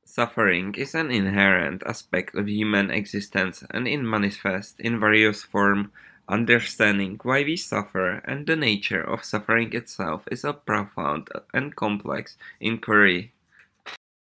Suffering is an inherent aspect of human existence and it manifests in various forms. Understanding why we suffer and the nature of suffering itself is a profound and complex inquiry